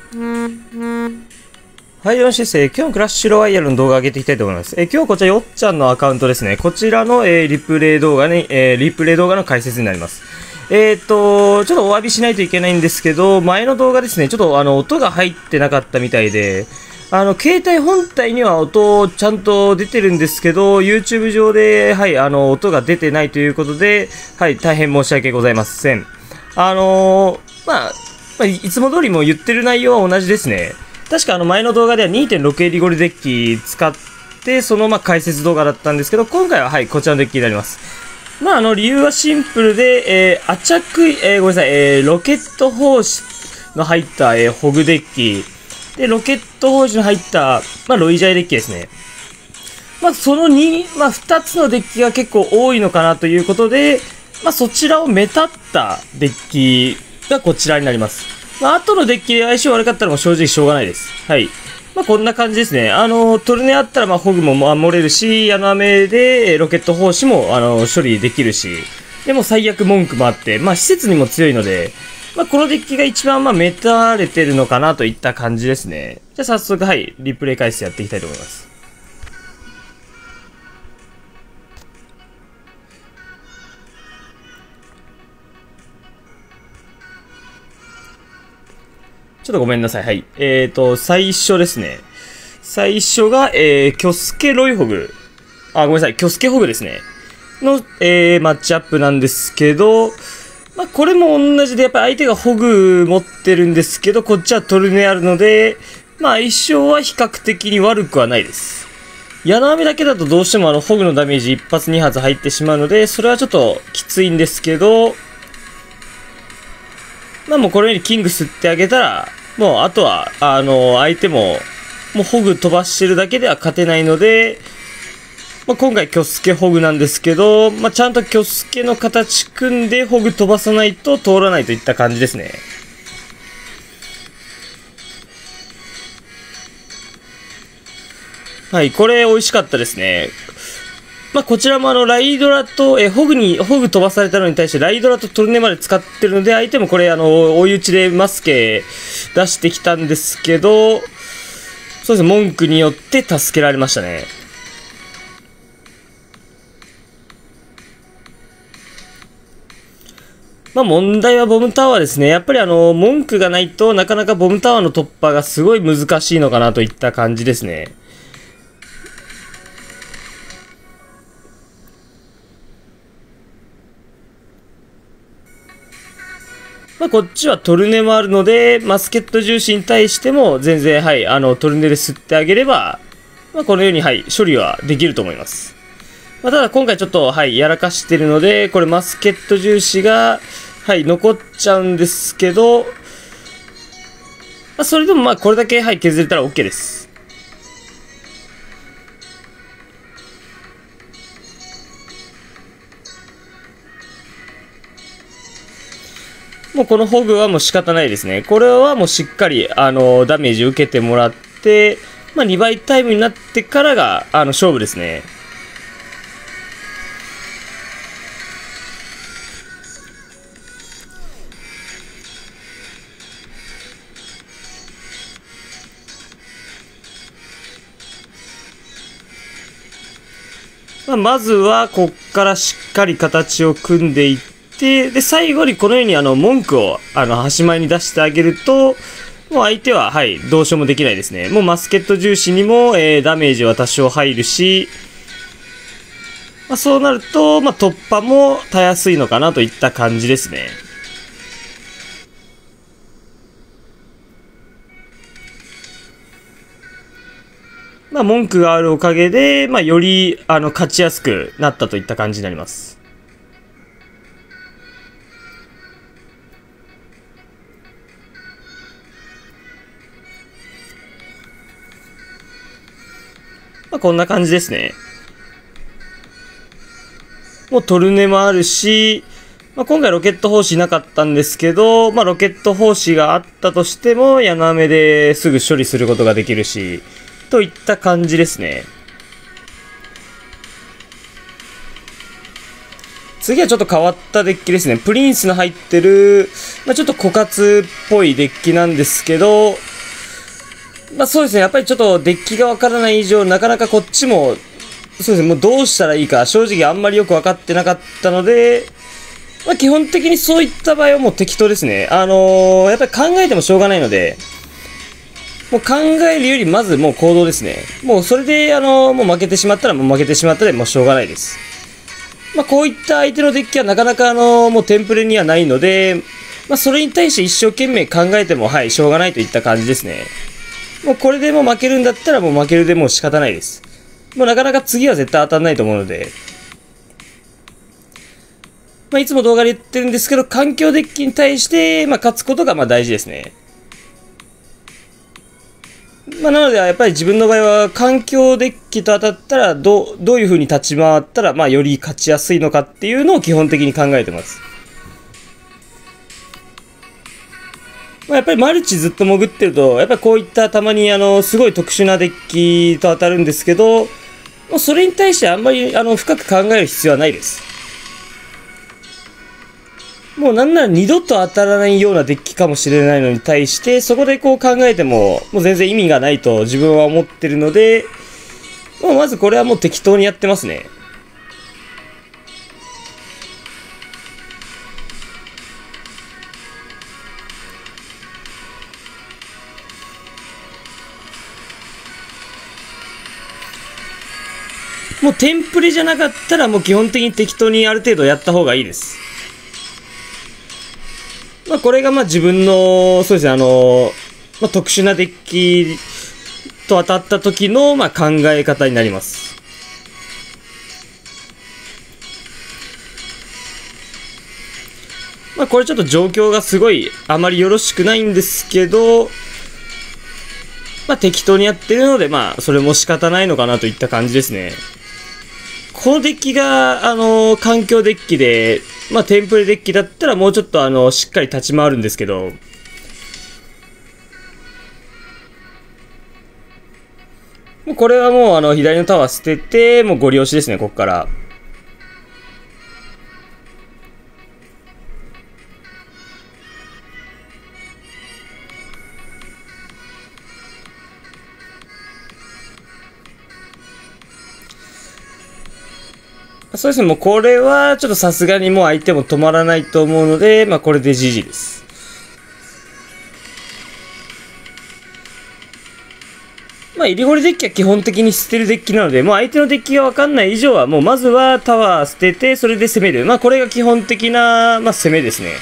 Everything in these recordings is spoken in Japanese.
はい、よろしいです。今日のクラッシュロワイヤルの動画を上げていきたいと思います。今日こちらよっちゃんのアカウントですね。こちらの、リプレイ動画の解説になります。ちょっとお詫びしないといけないんですけど、前の動画ですね、ちょっと音が入ってなかったみたいで、携帯本体には音ちゃんと出てるんですけど、YouTube 上で、はい、音が出てないということで、はい、大変申し訳ございません。いつも通りも言ってる内容は同じですね。確か前の動画では 2.6 エリゴリデッキ使って、その解説動画だったんですけど、今回ははい、こちらのデッキになります。理由はシンプルで、ごめんなさい、ロケット砲士の入った、ホグデッキ、で、ロケット砲士の入った、ロイジャイデッキですね。その2つのデッキが結構多いのかなということで、そちらを目立ったデッキがこちらになります。後のデッキで相性悪かったらもう正直しょうがないです。はい。こんな感じですね。トルネあったらホグも守れるし、矢の雨でロケット砲士も処理できるし、でも最悪文句もあって、施設にも強いので、このデッキが一番目立たれてるのかなといった感じですね。じゃあ早速、はい、リプレイ解説やっていきたいと思います。ちょっとごめんなさい。はい。最初ですね。最初が、キョスケロイホグ。ごめんなさい。キョスケホグですね。の、マッチアップなんですけど、これも同じで、やっぱり相手がホグ持ってるんですけど、こっちはトルネあるので、相性は比較的に悪くはないです。矢の雨だけだとどうしてもホグのダメージ1発2発入ってしまうので、それはちょっときついんですけど、もうこれよりキング吸ってあげたら、もうあとは、相手も、もうホグ飛ばしてるだけでは勝てないので、今回キョスケホグなんですけど、ちゃんとキョスケの形組んでホグ飛ばさないと通らないといった感じですね。はい、これ美味しかったですね。こちらもライドラと、ホグ飛ばされたのに対してライドラとトルネまで使ってるので、相手もこれ追い打ちでマスケ出してきたんですけど、そうですね、文句によって助けられましたね。問題はボムタワーですね。やっぱり文句がないとなかなかボムタワーの突破がすごい難しいのかなといった感じですね。こっちはトルネもあるので、マスケット重視に対しても全然、はい、トルネで吸ってあげれば、このように、はい、処理はできると思います。ただ今回ちょっと、はい、やらかしてるので、これマスケット重視が、はい、残っちゃうんですけど、それでもこれだけ、はい、削れたら OK です。もうこのホグはもう仕方ないですね。これはもうしっかり、ダメージ受けてもらって、2倍タイムになってからが、勝負ですね。まずは、こっからしっかり形を組んでいって、で、最後にこのように文句を、端前に出してあげると、もう相手は、はい、どうしようもできないですね。もうマスケット重視にも、ダメージは多少入るし、そうなると、突破もたやすいのかなといった感じですね。文句があるおかげで、より、勝ちやすくなったといった感じになります。こんな感じですね。もうトルネもあるし、今回ロケット砲士なかったんですけど、ロケット砲士があったとしても、矢の雨ですぐ処理することができるし、といった感じですね。次はちょっと変わったデッキですね。プリンスの入ってる、ちょっと枯渇っぽいデッキなんですけど、 まあそうですね、やっぱりちょっとデッキがわからない以上、なかなかこっちも、そうですね、もうどうしたらいいか、正直あんまりよくわかってなかったので、まあ基本的にそういった場合はもう適当ですね。やっぱり考えてもしょうがないので、もう考えるよりまずもう行動ですね。もうそれで、もう負けてしまったらもう負けてしまったでもうしょうがないです。まあこういった相手のデッキはなかなかもうテンプレにはないので、まあそれに対して一生懸命考えても、はい、しょうがないといった感じですね。もうこれでもう負けるんだったらもう負けるでもう仕方ないです。もうなかなか次は絶対当たんないと思うので、まあいつも動画で言ってるんですけど、環境デッキに対して、まあ勝つことがまあ大事ですね。まあなのでやっぱり自分の場合は環境デッキと当たったらどういう風に立ち回ったらまあより勝ちやすいのかっていうのを基本的に考えてます。まあ、やっぱりマルチずっと潜ってると、やっぱりこういったたまにすごい特殊なデッキと当たるんですけど、もうそれに対してあんまり深く考える必要はないです。もうなんなら二度と当たらないようなデッキかもしれないのに対して、そこでこう考えても、もう全然意味がないと自分は思ってるので、もうまずこれはもう適当にやってますね。もうテンプレじゃなかったらもう基本的に適当にある程度やった方がいいです。まあこれがまあ自分の、そうですね、まあ特殊なデッキと当たった時のまあ考え方になります。まあこれちょっと状況がすごいあまりよろしくないんですけど、まあ適当にやってるのでまあそれも仕方ないのかなといった感じですね。このデッキが、環境デッキで、まあ、テンプレデッキだったらもうちょっとしっかり立ち回るんですけど、もうこれはもう左のタワー捨てて、もうゴリ押しですね、ここから。そうですね、もうこれはちょっとさすがにもう相手も止まらないと思うので、まあこれで GG です。まあイリゴリデッキは基本的に捨てるデッキなので、もう相手のデッキがわかんない以上は、もうまずはタワー捨てて、それで攻める。まあこれが基本的な、まあ攻めですね。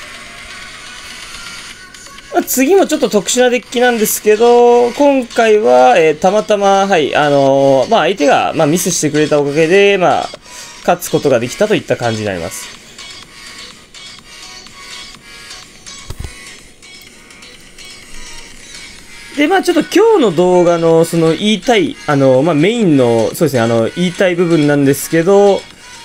まあ、次もちょっと特殊なデッキなんですけど、今回は、たまたま、はい、まあ相手が、まあミスしてくれたおかげで、まあ、勝つことができたといった感じになります。で、まあちょっと今日の動画のその言いたい、まあメインの、そうですね、言いたい部分なんですけど、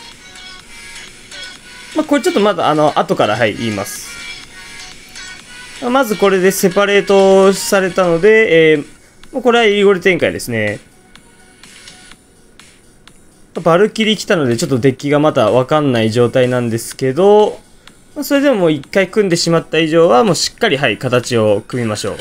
まあこれちょっとまだ後からはい、言います。まずこれでセパレートされたので、もうこれはイリゴリ展開ですね。バルキリ来たのでちょっとデッキがまたわかんない状態なんですけど、それでももう一回組んでしまった以上はもうしっかりはい、形を組みましょう。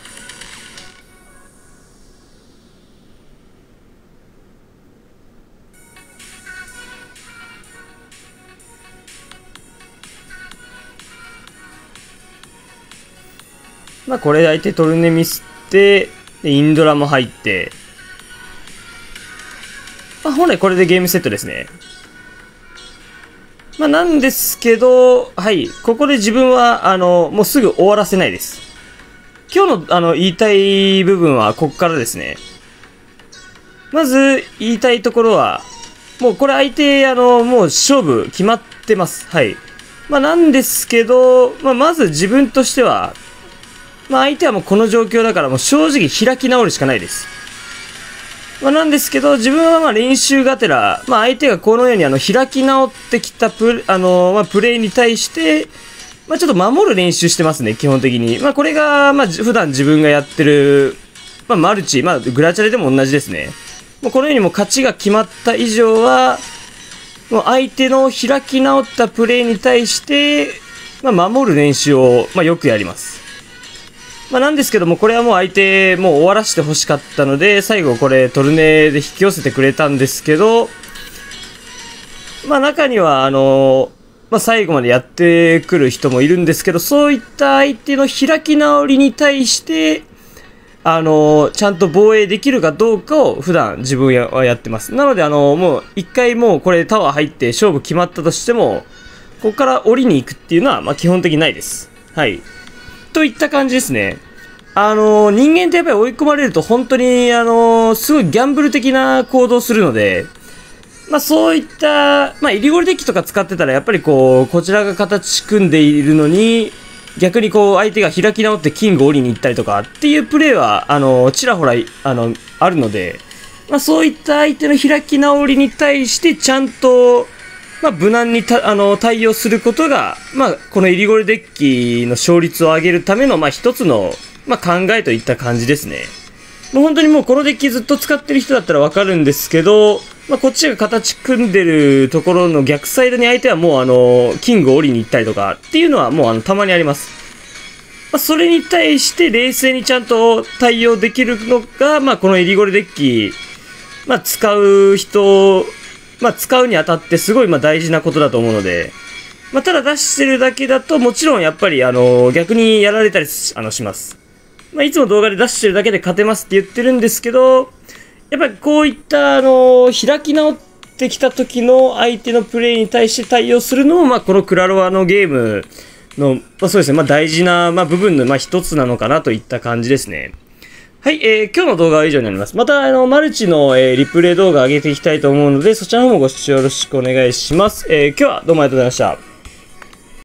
まあこれで相手トルネミスって、でインドラも入って、まあ本来これでゲームセットですね。まあなんですけど、はい、ここで自分は、もうすぐ終わらせないです。今日の言いたい部分はここからですね。まず言いたいところは、もうこれ相手、もう勝負決まってます。はい。まあなんですけど、まあまず自分としては、まあ相手はもうこの状況だからもう正直開き直るしかないです。まあなんですけど、自分はまあ練習がてら、まあ相手がこのように開き直ってきたまあプレイに対して、まあちょっと守る練習してますね、基本的に。まあこれが、まあ普段自分がやってる、まあマルチ、まあグラチャレでも同じですね。もうこのようにもう勝ちが決まった以上は、もう相手の開き直ったプレイに対して、まあ守る練習を、まあよくやります。 まあ、なんですけども、これはもう相手、もう終わらせて欲しかったので、最後これトルネで引き寄せてくれたんですけど、まあ中には、まあ最後までやってくる人もいるんですけど、そういった相手の開き直りに対して、ちゃんと防衛できるかどうかを普段自分はやってます。なので、もう一回もうこれタワー入って勝負決まったとしても、ここから降りに行くっていうのは、まあ基本的にないです。はい。といった感じですね。人間ってやっぱり追い込まれると本当に、すごいギャンブル的な行動をするので、まあそういった、まあ入りゴリデッキとか使ってたらやっぱりこちらが形組んでいるのに、逆に相手が開き直ってキングを降りに行ったりとかっていうプレーは、ちらほら、あるので、まあそういった相手の開き直りに対してちゃんと、まあ無難に対応することが、まあこの入りゴリデッキの勝率を上げるための、まあ一つの、まあ考えといった感じですね。もう本当にもうこのデッキずっと使ってる人だったらわかるんですけど、まあこっちが形組んでるところの逆サイドに相手はもうキングを降りに行ったりとかっていうのはもうたまにあります。まあそれに対して冷静にちゃんと対応できるのが、まあこの入りゴリデッキ、まあ使う人、まあ使うにあたってすごいまあ大事なことだと思うので、まあただ出してるだけだともちろんやっぱり逆にやられたりします。まあいつも動画で出してるだけで勝てますって言ってるんですけど、やっぱりこういった開き直ってきた時の相手のプレイに対して対応するのも、まあこのクラロワのゲームの、まあそうですね、まあ大事な、まあ部分の、まあ一つなのかなといった感じですね。はい、今日の動画は以上になります。またマルチの、リプレイ動画上げていきたいと思うので、そちらの方もご視聴よろしくお願いします。今日はどうもありがとうございました。